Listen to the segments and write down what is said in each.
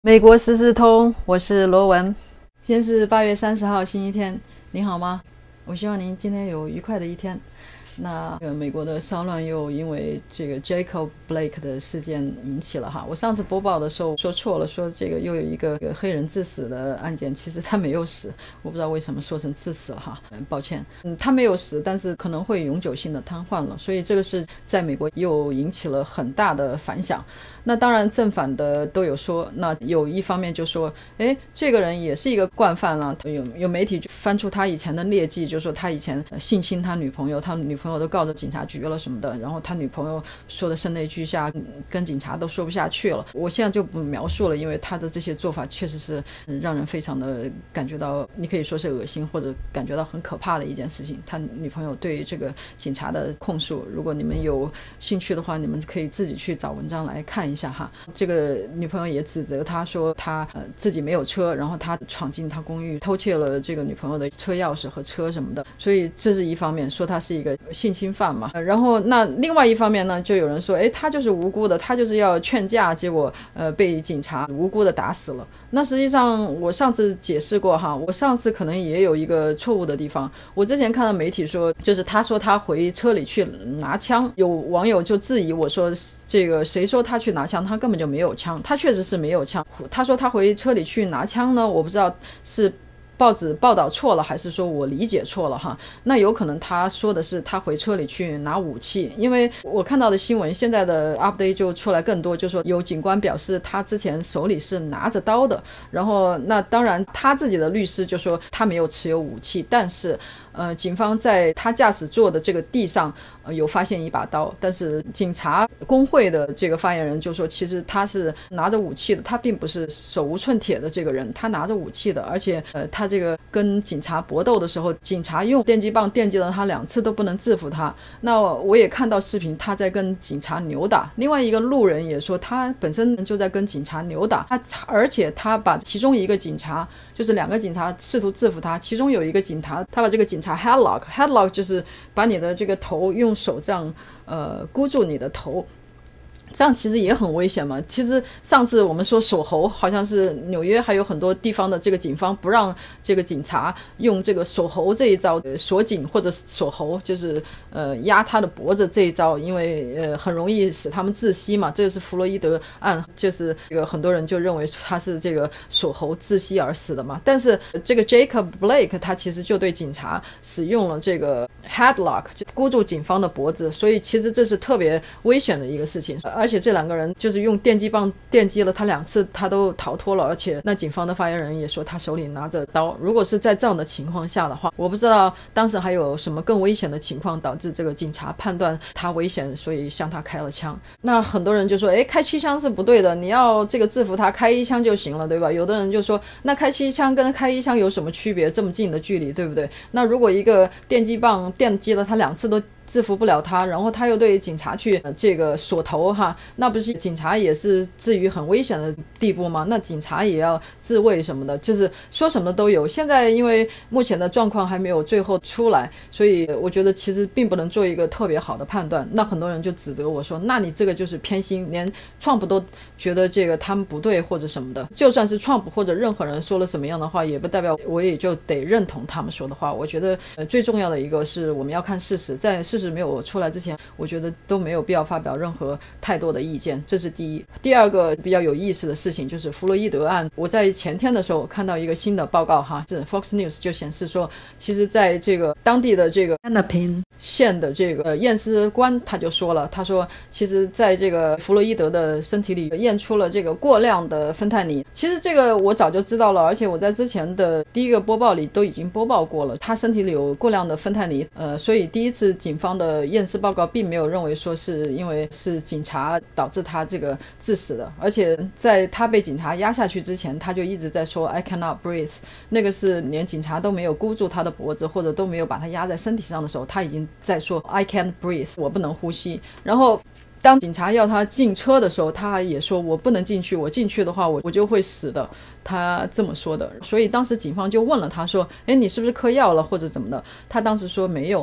美国时事通，我是罗文。今天是8月30号，星期天。您好吗？我希望您今天有愉快的一天。那美国的骚乱又因为这个 Jacob Blake 的事件引起了哈。我上次播报的时候说错了，说这个又有一个黑人致死的案件，其实他没有死，我不知道为什么说成致死了哈，抱歉。他没有死，但是可能会永久性的瘫痪了，所以这个是在美国又引起了很大的反响。那当然正反的都有说，那有一方面就说这个人也是一个惯犯了，有媒体就翻出他以前的劣迹，就说他以前性侵他女朋友，他女朋友都告着警察局了什么的，然后他女朋友说的声泪俱下，跟警察都说不下去了。我现在就不描述了，因为他的这些做法确实是让人非常的感觉到，你可以说是恶心，或者感觉到很可怕的一件事情。他女朋友对这个警察的控诉，如果你们有兴趣的话，你们可以自己去找文章来看一下哈。这个女朋友也指责他说他自己没有车，然后他闯进他公寓偷窃了这个女朋友的车钥匙和车什么的，所以这是一方面，说他是一个性侵犯嘛。然后那另外一方面呢，就有人说他就是无辜的，他就是要劝架，结果被警察无辜的打死了。那实际上我上次解释过哈，我上次可能也有一个错误的地方。我之前看到媒体说，就是他说他回车里去拿枪，有网友就质疑我说，这个谁说他去拿枪，他根本就没有枪，他确实是没有枪。他说他回车里去拿枪呢，我不知道是报纸报道错了，还是说我理解错了哈？那有可能他说的是他回车里去拿武器，因为我看到的新闻现在的 update 就出来更多，就说有警官表示他之前手里是拿着刀的，然后那当然他自己的律师就说他没有持有武器，但是警方在他驾驶座的这个地上有发现一把刀，但是警察工会的这个发言人就说其实他是拿着武器的，他并不是手无寸铁的这个人，他拿着武器的，而且他这个跟警察搏斗的时候，警察用电击棒电击了他2次都不能制服他。那我也看到视频，他在跟警察扭打，另外一个路人也说他本身就在跟警察扭打，而且他把其中一个警察，就是2个警察试图制服他，其中有一个警察他把这个警察 headlock 就是把你的这个头用手这样箍住你的头，这样其实也很危险嘛。其实上次我们说锁喉，好像是纽约还有很多地方的这个警方不让这个警察用这个锁喉这一招，锁颈或者锁喉，就是压他的脖子这一招，因为很容易使他们窒息嘛。这个是弗洛伊德案，就是这个很多人就认为他是这个锁喉窒息而死的嘛。但是这个 Jacob Blake 他其实就对警察使用了这个 headlock， 就箍住警方的脖子，所以其实这是特别危险的一个事情。而且这2个人就是用电击棒电击了他2次，他都逃脱了，而且那警方的发言人也说他手里拿着刀。如果是在这样的情况下的话，我不知道当时还有什么更危险的情况导致这个警察判断他危险，所以向他开了枪。那很多人就说开7枪是不对的，你要这个制服他开1枪就行了，对吧？有的人就说那开7枪跟开1枪有什么区别，这么近的距离，对不对？那如果一个电击棒电击了他2次都制服不了他，然后他又对警察去这个锁头哈，那不是警察也是至于很危险的地步吗？那警察也要自卫什么的，就是说什么都有。现在因为目前的状况还没有最后出来，所以我觉得其实并不能做一个特别好的判断。那很多人就指责我说，那你这个就是偏心，连 Trump 都觉得这个他们不对或者什么的。就算是 Trump 或者任何人说了什么样的话，也不代表我也就得认同他们说的话。我觉得最重要的一个是我们要看事实，在事实没有出来之前，我觉得都没有必要发表任何太多的意见，这是第一。第二个比较有意思的事情就是弗洛伊德案。我在前天的时候看到一个新的报告哈，是 Fox News 就显示说，其实在这个当地的这个安纳平县的这个验尸官他就说了，他说其实在这个弗洛伊德的身体里验出了这个过量的芬太尼。其实这个我早就知道了，而且我在之前的第一个播报里都已经播报过了，他身体里有过量的芬太尼，所以第一次警方的验尸报告并没有认为说是因为是警察导致他这个致死的，而且在他被警察压下去之前，他就一直在说 I cannot breathe， 那个是连警察都没有箍住他的脖子或者都没有把他压在身体上的时候，他已经在说 I can't breathe， 我不能呼吸。然后当警察要他进车的时候，他也说我不能进去，我进去的话我就会死的，他这么说的。所以当时警方就问了他说你是不是嗑药了或者怎么的，他当时说没有。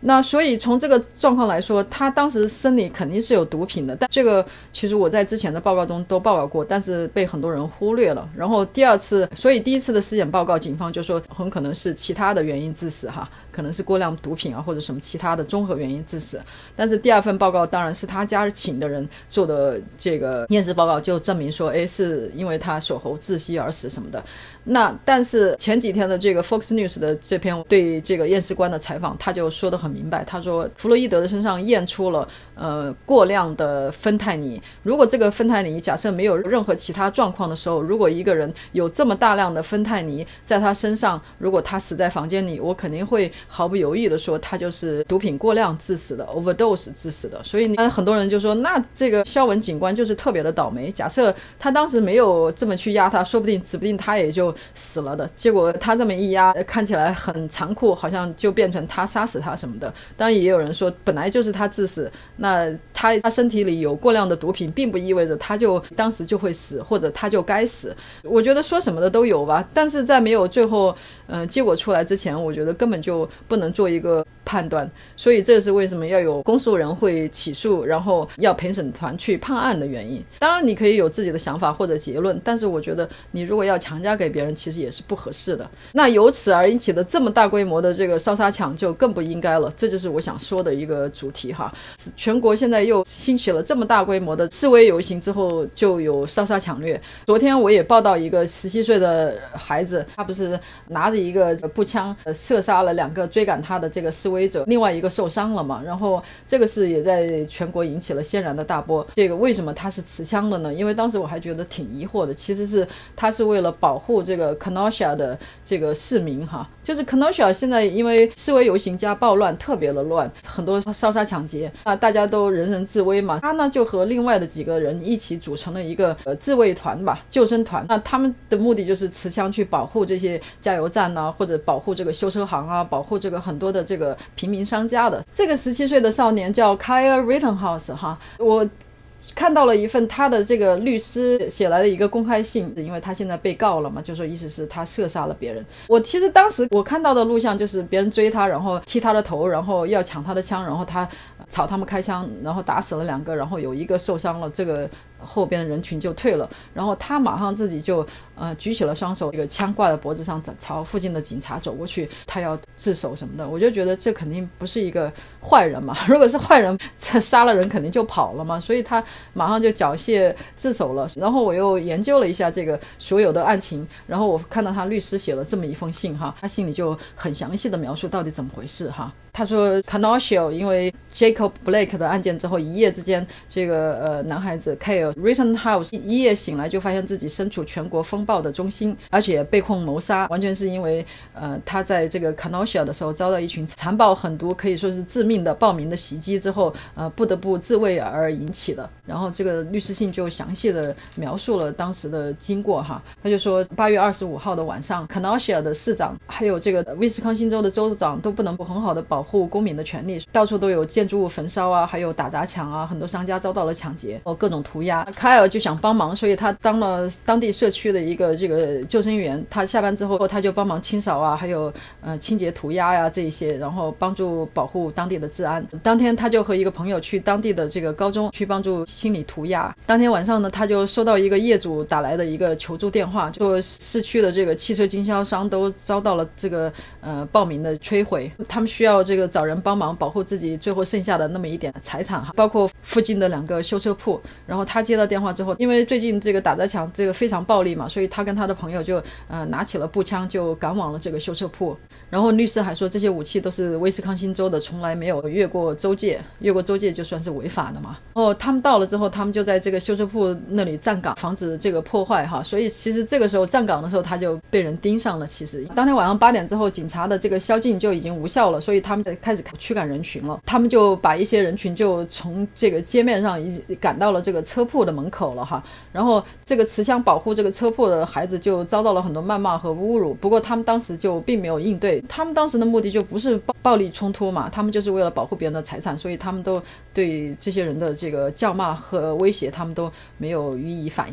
那所以从这个状况来说，他当时身体肯定是有毒品的，但这个其实我在之前的报告中都报告过，但是被很多人忽略了。然后第二次，所以第一次的尸检报告，警方就说很可能是其他的原因致死哈，可能是过量毒品啊，或者什么其他的综合原因致死。但是第二份报告当然是他家请的人做的这个验尸报告，就证明说，是因为他锁喉窒息而死什么的。那但是前几天的这个 Fox News 的这篇对这个验尸官的采访，他就说得很明白，他说弗洛伊德的身上验出了过量的芬太尼。如果这个芬太尼假设没有任何其他状况的时候，如果一个人有这么大量的芬太尼在他身上，如果他死在房间里，我肯定会毫不犹豫的说他就是毒品过量致死的 overdose 致死的。所以很多人就说，那这个肖文警官就是特别的倒霉，假设他当时没有这么去压他，说不定指不定他也就死了的。结果他这么一压，看起来很残酷，好像就变成他杀死他什么的。当然也有人说本来就是他致死，那他身体里有过量的毒品并不意味着他就当时就会死，或者他就该死。我觉得说什么的都有吧，但是在没有最后结果出来之前，我觉得根本就不能做一个判断。所以这是为什么要有公诉人会起诉，然后要陪审团去判案的原因。当然你可以有自己的想法或者结论，但是我觉得你如果要强加给别人，其实也是不合适的。那由此而引起的这么大规模的这个烧杀抢就更不应该了，这就是我想说的一个主题哈。全国现在又兴起了这么大规模的示威游行之后，就有烧杀抢掠。昨天我也报道一个17岁的孩子，他不是拿着一个步枪射杀了2个追赶他的这个示威者，另外一个受伤了嘛。然后这个事也在全国引起了轩然的大波。这个为什么他是持枪的呢？因为当时我还觉得挺疑惑的，其实是他是为了保护这个 Kenosha 的这个市民哈。就是 Kenosha 现在因为示威游行加暴乱特别的乱，很多烧杀抢劫啊，大家都人人自危嘛。他呢就和另外的几个人一起组成了一个自卫团吧，救生团。那他们的目的就是持枪去保护这些加油站啊，或者保护这个修车行啊，保护这个很多的这个平民商家的。这个17岁的少年叫 Kyle Rittenhouse 哈，我看到了一份他的这个律师写来的一个公开信，因为他现在被告了嘛，就说意思是他射杀了别人。我其实当时我看到的录像就是别人追他，然后踢他的头，然后要抢他的枪，然后他朝他们开枪，然后打死了2个，然后有1个受伤了，这个后边的人群就退了，然后他马上自己就举起了双手，这个枪挂在脖子上，朝附近的警察走过去，他要自首什么的。我就觉得这肯定不是一个坏人嘛，如果是坏人杀了人肯定就跑了嘛，所以他马上就缴械自首了。然后我又研究了一下这个所有的案情，然后我看到他律师写了这么一封信哈，他信里就很详细的描述到底怎么回事哈。他说 Kenosha 因为 Jacob Blake 的案件之后，一夜之间这个男孩子 Kyle Rittenhouse 一夜醒来就发现自己身处全国风暴的中心，而且被控谋杀，完全是因为他在这个 Kenosha 的时候遭到一群残暴狠毒可以说是致命的暴民的袭击之后不得不自卫而引起的。然后这个律师信就详细的描述了当时的经过哈。他就说8月25号的晚上， Kenosha 的市长还有这个威斯康星州的州长都不能不很好的保护公民的权利，到处都有建筑物焚烧啊，还有打砸抢啊，很多商家遭到了抢劫，各种涂鸦。凯尔就想帮忙，所以他当了当地社区的一个这个救生员。他下班之后他就帮忙清扫啊，还有清洁涂鸦呀这一些，然后帮助保护当地的治安。当天他就和一个朋友去当地的这个高中去帮助清理涂鸦。当天晚上呢，他就收到一个业主打来的一个求助电话，就说市区的这个汽车经销商都遭到了这个暴民的摧毁，他们需要这个找人帮忙保护自己最后剩下的那么一点财产，包括附近的2个修车铺。然后他接到电话之后，因为最近这个打砸抢这个非常暴力嘛，所以他跟他的朋友就拿起了步枪就赶往了这个修车铺。然后律师还说这些武器都是威斯康星州的，从来没有越过州界，越过州界就算是违法的嘛。然后他们到了之后，他们就在这个修车铺那里站岗，防止这个破坏哈。所以其实这个时候站岗的时候他就被人盯上了。其实当天晚上8点之后，警察的这个宵禁就已经无效了，所以他们就开始驱赶人群了。他们就把一些人群就从这个街面上赶到了这个车铺的门口了哈。然后这个持枪保护这个车铺的孩子就遭到了很多谩骂和侮辱，不过他们当时就并没有应对，他们当时的目的就不是暴力冲突嘛，他们就是为了保护别人的财产，所以他们都对这些人的这个叫骂和威胁他们都没有予以反应。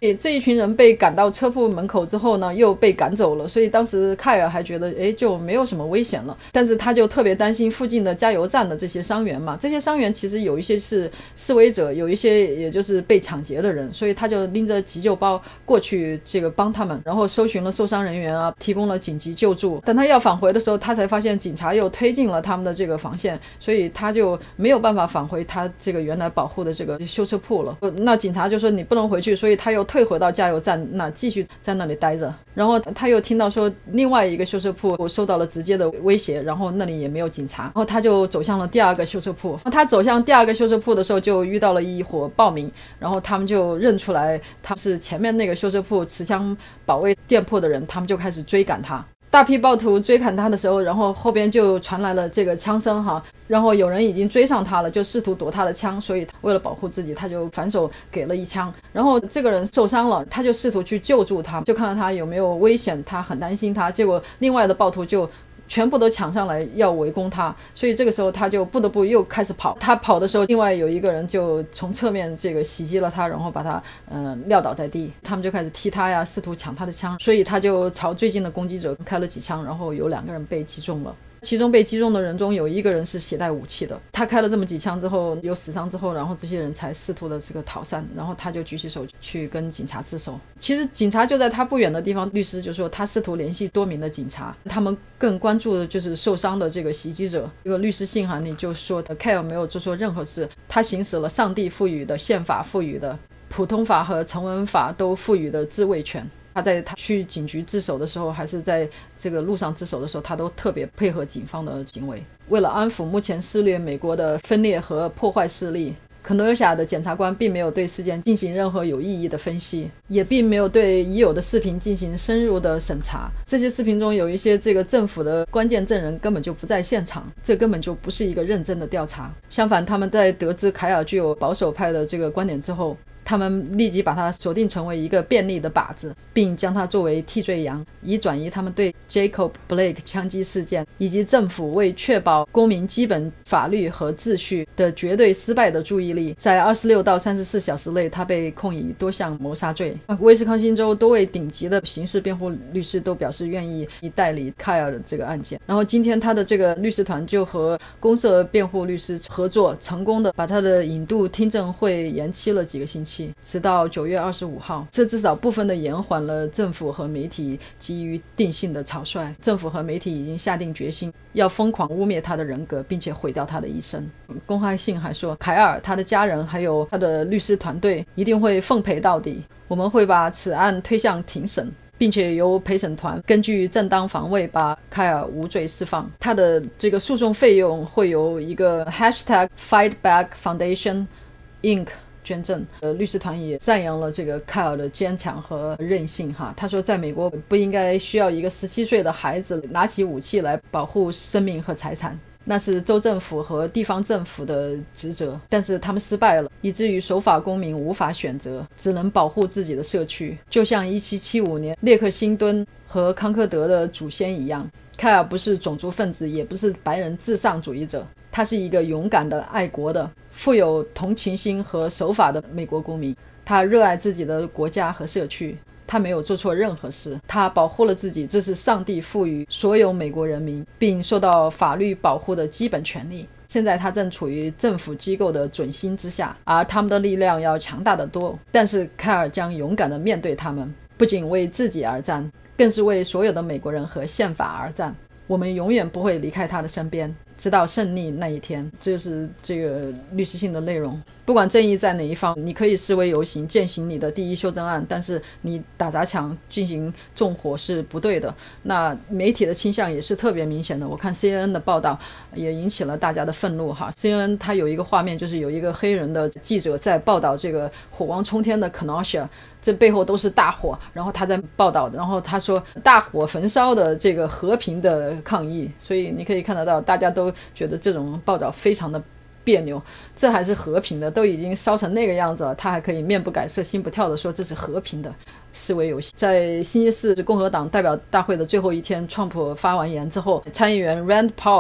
这一群人被赶到车库门口之后呢，又被赶走了，所以当时凯尔还觉得就没有什么危险了，但是他就特别担心附近的加油站的这些伤员嘛，这些伤员其实有一些是示威者，有一些也就是被抢劫的人，所以他就拎着急救包过去这个帮他们，然后搜寻了受伤人员啊，提供了紧急救助。等他要返回的时候，他才发现警察又推进了他们的这个防线，所以他就没有办法返回他这个原来保护的这个修车铺了。那警察就说你不能回去，所以他又退回到加油站，那继续在那里待着。然后他又听到说另外一个修车铺受到了直接的威胁，然后那里也没有警察，然后他就走向了第二个修车铺。他走向第二个修车铺的时候，就遇到了一伙暴民，然后他们就认出来他是前面那个修车铺持枪保卫店铺的人，他们就开始追赶他。大批暴徒追赶他的时候，然后后边就传来了这个枪声哈，然后有人已经追上他了，就试图躲他的枪，所以为了保护自己，他就反手给了一枪。然后这个人受伤了，他就试图去救助他，就看到他有没有危险，他很担心他，结果另外的暴徒就全部都抢上来要围攻他，所以这个时候他就不得不又开始跑。他跑的时候，另外有一个人就从侧面这个袭击了他，然后把他撂倒在地，他们就开始踢他呀，试图抢他的枪，所以他就朝最近的攻击者开了几枪，然后有2个人被击中了。其中被击中的人中有1个人是携带武器的，他开了这么几枪之后有死伤之后，然后这些人才试图的这个逃散，然后他就举起手去跟警察自首。其实警察就在他不远的地方，律师就说他试图联系多名的警察，他们更关注的就是受伤的这个袭击者。这个律师信函里就说凯尔没有做错任何事，他行使了上帝赋予的宪法赋予的普通法和成文法都赋予的自卫权。他在他去警局自首的时候，还是在这个路上自首的时候，他都特别配合警方的行为。为了安抚目前肆虐美国的分裂和破坏势力，肯诺夏的检察官并没有对事件进行任何有意义的分析，也并没有对已有的视频进行深入的审查。这些视频中有一些这个政府的关键证人根本就不在现场，这根本就不是一个认真的调查。相反，他们在得知凯尔具有保守派的这个观点之后，他们立即把他锁定成为一个便利的靶子，并将他作为替罪羊，以转移他们对 Jacob Blake 枪击事件以及政府为确保公民基本法律和秩序的绝对失败的注意力。在26到34小时内，他被控以多项谋杀罪。威斯康星州多位顶级的刑事辩护律师都表示愿意代理凯尔的这个案件。然后今天他的这个律师团就和公社辩护律师合作，成功的把他的引渡听证会延期了几个星期，直到9月25号。这至少部分的延缓了政府和媒体基于定性的草率。政府和媒体已经下定决心要疯狂污蔑他的人格，并且毁掉他的一生。公开信还说，凯尔、他的家人还有他的律师团队一定会奉陪到底，我们会把此案推向庭审，并且由陪审团根据正当防卫把凯尔无罪释放。他的这个诉讼费用会由一个 #FightBack Foundation Inc捐赠。律师团也赞扬了这个凯尔的坚强和韧性哈。他说在美国不应该需要一个17岁的孩子拿起武器来保护生命和财产，那是州政府和地方政府的职责，但是他们失败了，以至于守法公民无法选择，只能保护自己的社区，就像1775年列克星敦和康科德的祖先一样。凯尔不是种族分子，也不是白人至上主义者，他是一个勇敢的、爱国的、富有同情心和守法的美国公民。他热爱自己的国家和社区，他没有做错任何事，他保护了自己，这是上帝赋予所有美国人民并受到法律保护的基本权利。现在他正处于政府机构的准心之下，而他们的力量要强大得多。但是凯尔将勇敢地面对他们，不仅为自己而战，更是为所有的美国人和宪法而战。我们永远不会离开他的身边，直到胜利那一天。这就是这个律师信的内容。不管正义在哪一方，你可以示威游行践行你的第一修正案，但是你打砸抢进行纵火是不对的。那媒体的倾向也是特别明显的，我看 CNN 的报道也引起了大家的愤怒哈。CNN 它有一个画面，就是有一个黑人的记者在报道这个火光冲天的 Kenosha， 这背后都是大火，然后他在报道，然后他说大火焚烧的这个和平的抗议。所以你可以看得到大家都觉得这种报道非常的别扭，这还是和平的，都已经烧成那个样子了，他还可以面不改色心不跳的说这是和平的示威游行。在星期四共和党代表大会的最后一天，川普发完言之后，参议员 Rand Paul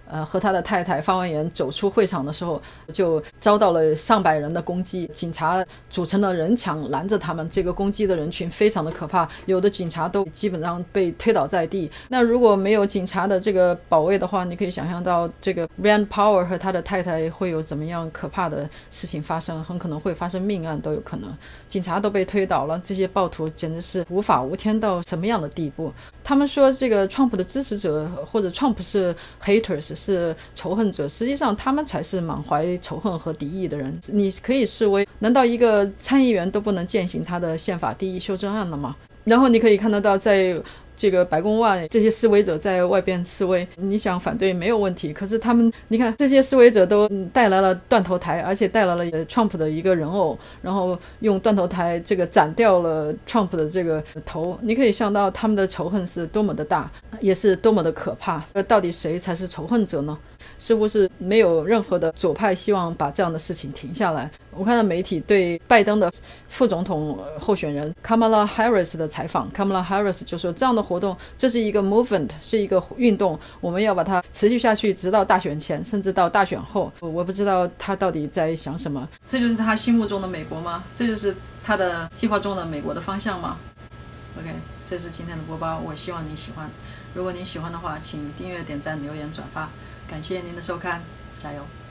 和他的太太发完言走出会场的时候，就遭到了上百人的攻击，警察组成了人墙拦着他们。这个攻击的人群非常的可怕，有的警察都基本上被推倒在地。那如果没有警察的这个保卫的话，你可以想象到这个 Rand Paul 和他的太太会有怎么样可怕的事情发生，很可能会发生命案都有可能。警察都被推倒了，这些暴徒简直是无法无天到什么样的地步。他们说这个 Trump 的支持者或者 Trump 是 haters 是仇恨者，实际上他们才是满怀仇恨和敌意的人。你可以视为，难道一个参议员都不能践行他的宪法第一修正案了吗？然后你可以看得到，在这个白宫外，这些示威者在外边示威，你想反对没有问题。可是他们，你看这些示威者都带来了断头台，而且带来了Trump 的一个人偶，然后用断头台这个斩掉了 Trump 的这个头。你可以想到他们的仇恨是多么的大，也是多么的可怕。到底谁才是仇恨者呢？似乎是没有任何的左派希望把这样的事情停下来。我看到媒体对拜登的副总统候选人 Kamala Harris 的采访， Kamala Harris 就说这样的活动，这是一个 movement， 是一个运动，我们要把它持续下去，直到大选前，甚至到大选后。我不知道他到底在想什么。这就是他心目中的美国吗？这就是他的计划中的美国的方向吗？ OK， 这是今天的播报，我希望你喜欢。如果您喜欢的话，请订阅、点赞、留言、转发。感谢您的收看，加油！